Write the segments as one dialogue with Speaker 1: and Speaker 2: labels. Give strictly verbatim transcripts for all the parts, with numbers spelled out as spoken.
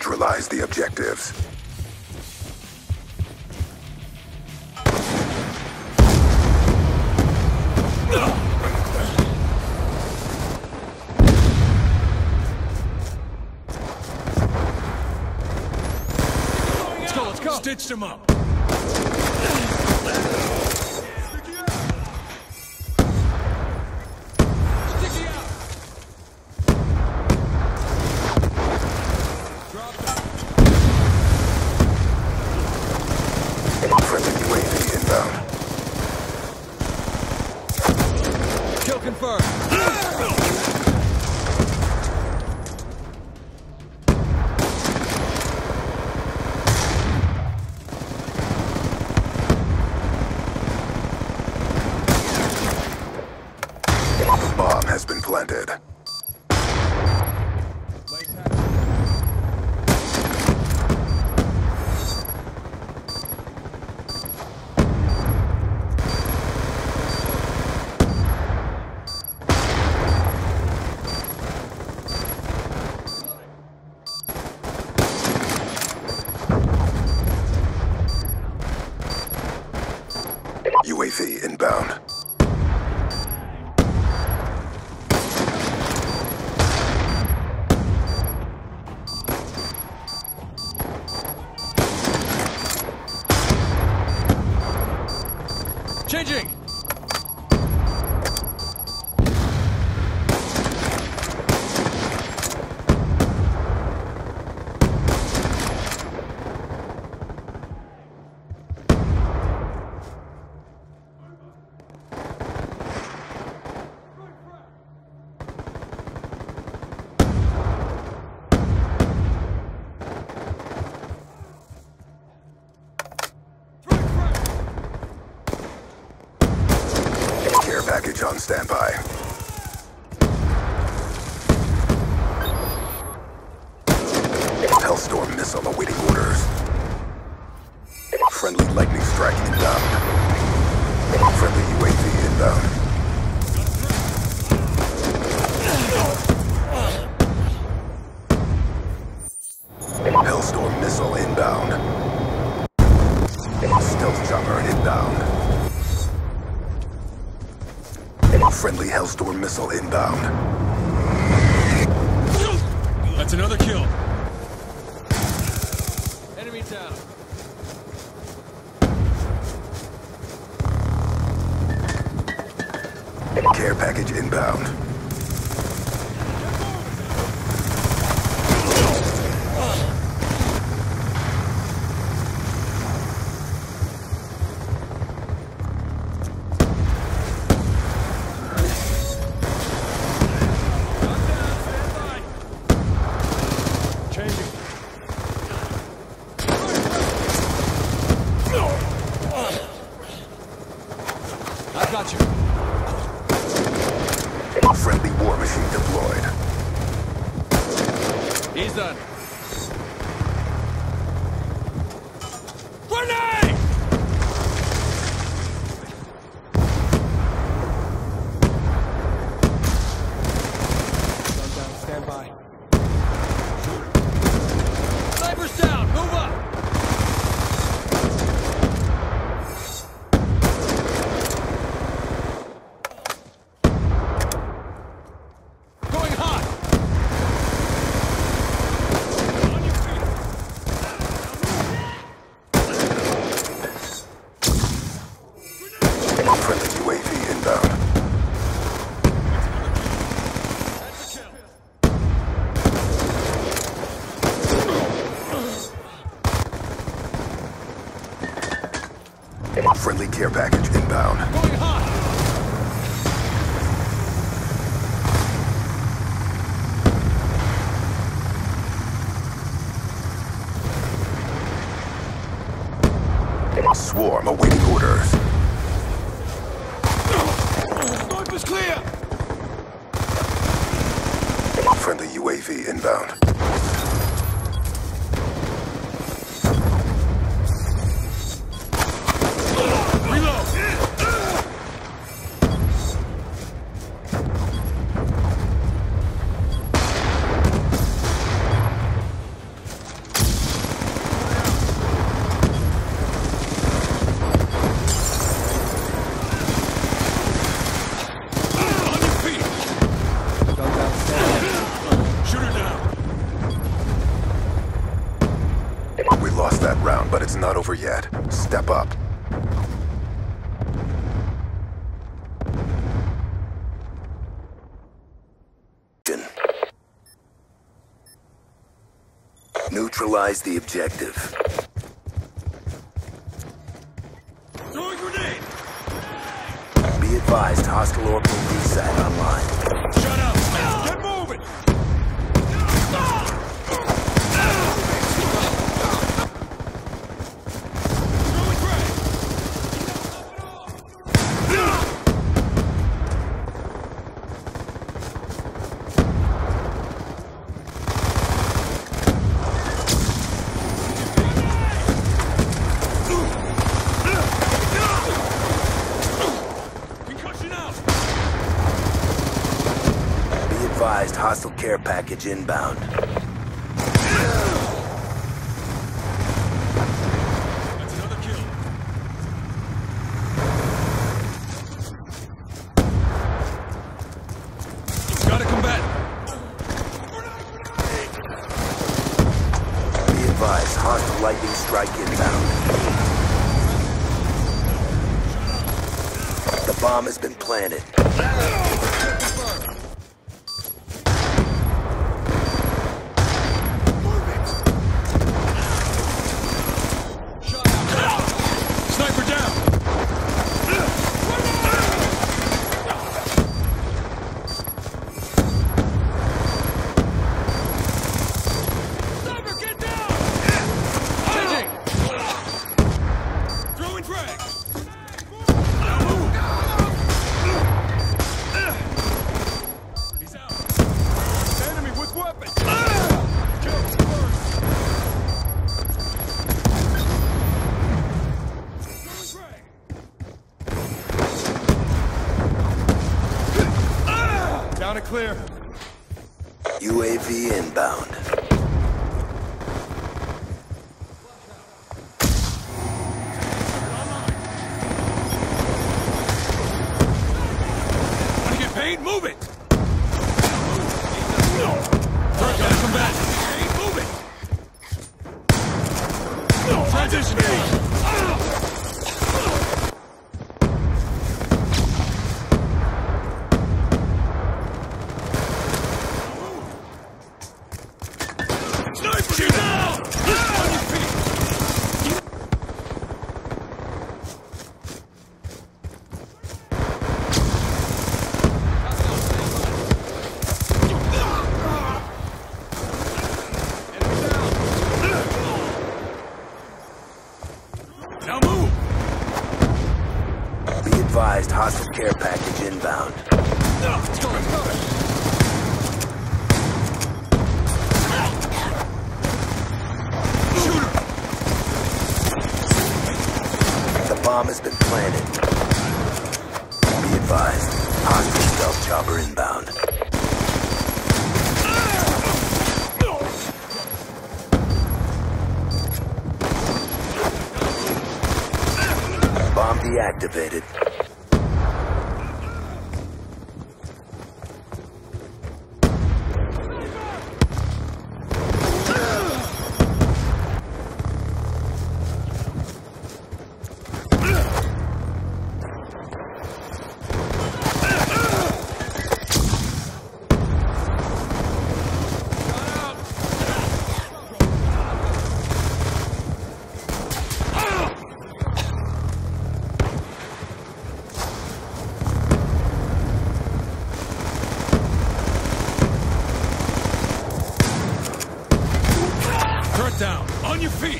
Speaker 1: Neutralize the objectives.
Speaker 2: Let's go, let's go! Stitched him up!
Speaker 1: Planted. U A V inbound.
Speaker 2: Changing!
Speaker 1: Package on standby. Hellstorm missile awaiting orders. Friendly lightning strike inbound. Friendly U A V inbound. Hellstorm missile inbound. Stealth chopper inbound. Friendly Hellstorm missile inbound.
Speaker 2: That's another kill. Enemy down.
Speaker 1: Care package inbound.
Speaker 2: I got you.
Speaker 1: Friendly war machine deployed.
Speaker 2: He's done. Grenade! Down, stand by. Sniper's down. Move up.
Speaker 1: Friendly care package inbound.
Speaker 2: Going hot.
Speaker 1: Swarm awaiting orders.
Speaker 2: Snipe is clear.
Speaker 1: Friendly U A V inbound. It's not over yet. Step up. Neutralize the objective.
Speaker 2: Throwing grenade!
Speaker 1: Be advised, hostile orbital V SAT online.
Speaker 2: Shut up! Get moving! Throwing frag! Concussion out!
Speaker 1: Be advised, hostile care package inbound.
Speaker 2: That's another kill. Got a combatant.
Speaker 1: Be advised, hostile lightning strike inbound. The bomb has been planted.
Speaker 2: Sniper down! Sniper, get down! Changing! Throwing frag! He's out. Enemy with weapon! Kill first! Throwing frag! Down and clear.
Speaker 1: U A V inbound.
Speaker 2: Wanna get paid? Move it! First, gotta come back. Hey, move it! Transition phase. Sniper, get down! On your feet! Now move!
Speaker 1: Be advised, hostile care package inbound.
Speaker 2: Let's go, let's go! Shoot her!
Speaker 1: The bomb has been planted. Be advised, hostile stealth chopper inbound. Bomb deactivated.
Speaker 2: Turret down! On your feet!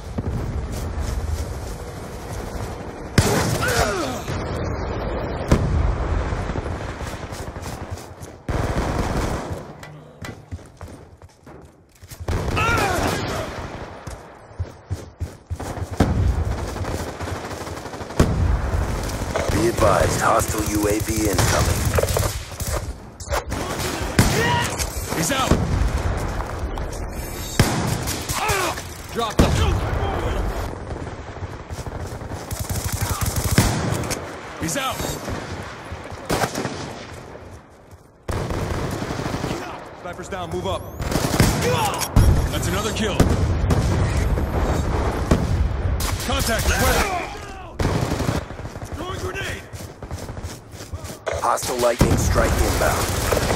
Speaker 1: Be advised, hostile U A V incoming.
Speaker 2: He's out! Drop them! He's out! Sniper's down, move up. That's another kill. Contact! Where? Throwing grenade!
Speaker 1: Hostile lightning strike inbound.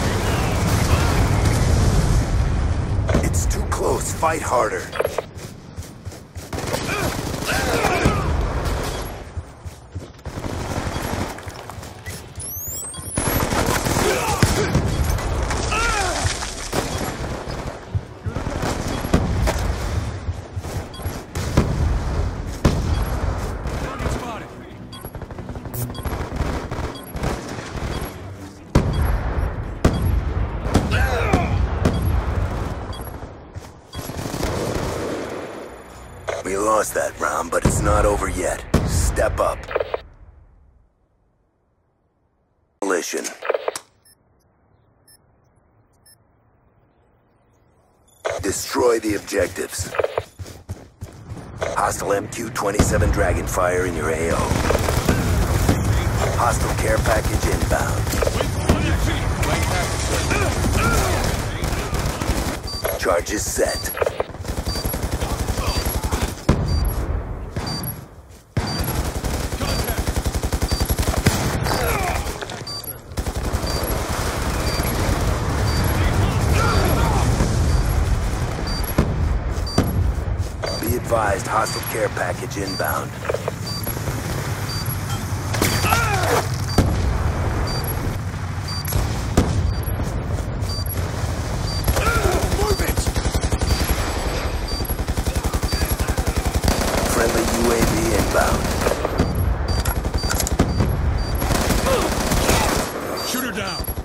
Speaker 1: It's too close. Fight harder. We lost that round, but it's not over yet. Step up. Demolition. Destroy the objectives. Hostile M Q twenty-seven Dragonfire in your A O. Hostile care package inbound. Charges set. Be advised, hostile care package inbound. Move it! Friendly U A V inbound.
Speaker 2: Shoot her down!